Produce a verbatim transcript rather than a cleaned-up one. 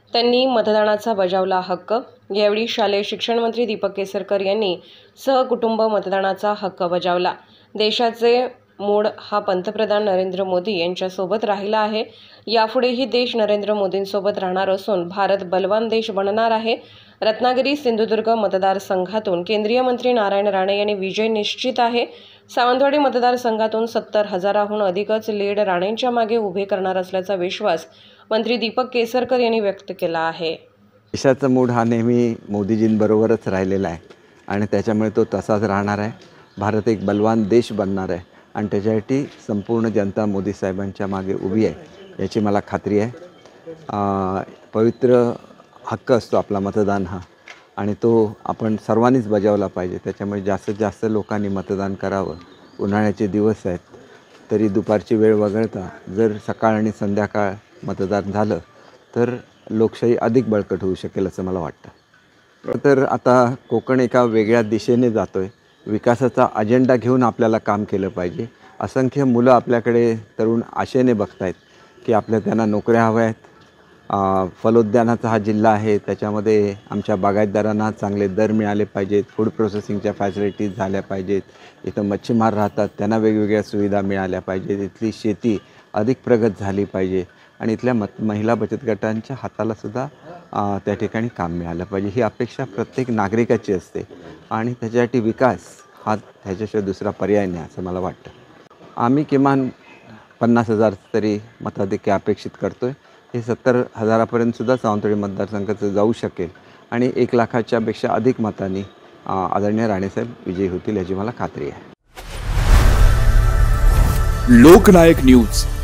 त्यांनी मतदानाचा बजावला हक्क। यावेळी शालेय शिक्षण मंत्री दीपक केसरकर यांनी सहकुटुंब मतदानाचा हक्क बजावला। देशाचे मूळ हा पंतप्रधान नरेंद्र मोदी यांच्यासोबत राहिला आहे। यापुढेही देश नरेंद्र मोदींसोबत राहणार असून भारत बलवान देश बनणार आहे। रत्नागिरी सिंधुदुर्ग मतदारसंघातून केंद्रीय मंत्री नारायण राणे यांनी विजय निश्चित आहे। सावंतवाडी मतदारसंघातून सत्तर हजाराहून अधिकच लीड राणेंच्या मागे उभे करणार असल्याचा विश्वास मंत्री दीपक केसरकर यांनी व्यक्त केला आहे। देशाचा मूड हा नेहमी मोदीजींबरोबरच राहिलेला आहे आणि त्याच्यामुळे तो तसाच राहणार आहे। भारत एक बलवान देश बनणार आहे आणि त्याच्यासाठी संपूर्ण जनता मोदी साहेबांच्या मागे उभी आहे याची मला खात्री आहे। पवित्र हक्क असतो आपला मतदान हा आणि तो आपण सर्वांनीच बजावला पाहिजे। त्याच्यामुळे जास्तीत जास्त लोकांनी मतदान करावं। उन्हाळ्याचे दिवस आहेत तरी दुपारची वेळ वगळता जर सकाळ आणि संध्याकाळ मतदान झालं तर लोकशाही अधिक बळकट होऊ शकेल असं मला वाटतं। तर आता कोकण एका वेगळ्या दिशेने जातो आहे। विकासाचा अजेंडा घेऊन आपल्याला काम केलं पाहिजे। असंख्य मुलं आपल्याकडे तरुण आशेने बघतायत की आपल्या त्यांना नोकऱ्या हव्या आहेत। फलोद्यानाचा हा जिल्हा आहे, त्याच्यामध्ये आमच्या बागायतदारांना चांगले दर मिळाले पाहिजेत। फूड प्रोसेसिंगच्या फॅसिलिटीज झाल्या पाहिजेत। इथं मच्छीमार राहतात, त्यांना वेगवेगळ्या सुविधा मिळाल्या पाहिजेत। इथली शेती अधिक प्रगत झाली पाहिजे आणि इथल्या मत महिला बचत गटांच्या हातालासुद्धा त्या ठिकाणी काम मिळालं पाहिजे। ही अपेक्षा प्रत्येक नागरिकाची असते आणि त्याच्यासाठी विकास हा ह्याच्याशिवाय दुसरा पर्याय नाही असं मला वाटतं। आम्ही किमान पन्नास हजार तरी मताधिक्य अपेक्षित करतो आहे। हे सत्तर हजारापर्यंतसुद्धा सावंतवाडी मतदारसंघाचं जाऊ शकेल आणि एक लाखाच्या पेक्षा अधिक मतांनी आदरणीय राणेसाहेब विजयी होतील याची मला खात्री आहे। लोकनायक न्यूज